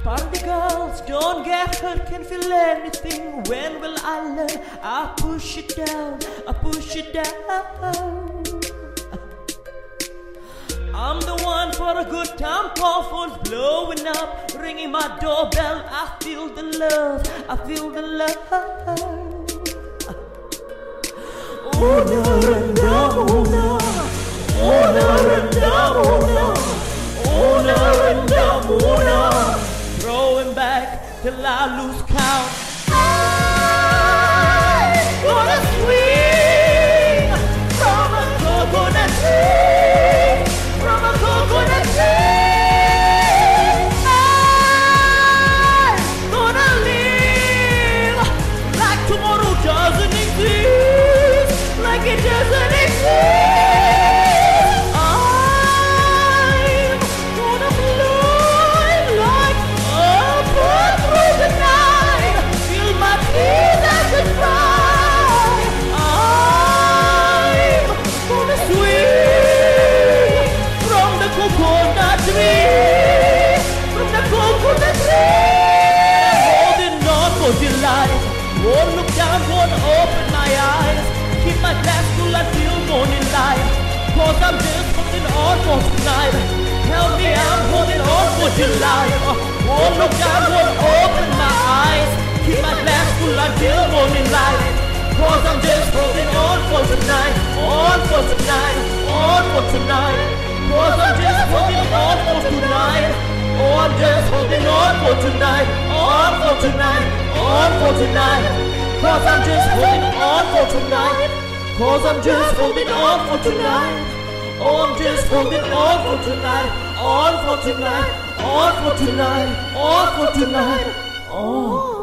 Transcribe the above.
Party girls, don't get hurt, can't feel anything. When will I learn? I push it down, I push it down. I'm the one for a good time, call phones blowing up, ringing my doorbell. I feel the love, I feel the love. Una renda, una renda, una renda, una. Throwing back till I lose count. I wanna swing from a coconut tree, from a coconut tree. I'm gonna live like tomorrow doesn't exist, like it doesn't exist. I'm gonna fly like a bird through the night, feel my teeth as I cry. I'm gonna swing from the coconut tree, from the coconut tree. Holding on for dear life, won't look down, won't open my eyes. Keep my glass full until morning light, cause I'm just holding on for tonight. Help me, I'm holding on for dear life. Won't look down, won't open my eyes. Keep my glass full until morning light, cause I'm just holding on for tonight. On for tonight, on for tonight, cause I'm just holding on for tonight. Oh, I'm just holding on for tonight. On for tonight, on for tonight, cause I'm just holding on for tonight. Cause I'm just holding on for tonight. Oh, I'm just holding on for tonight. On for tonight, on for tonight, on for tonight, on.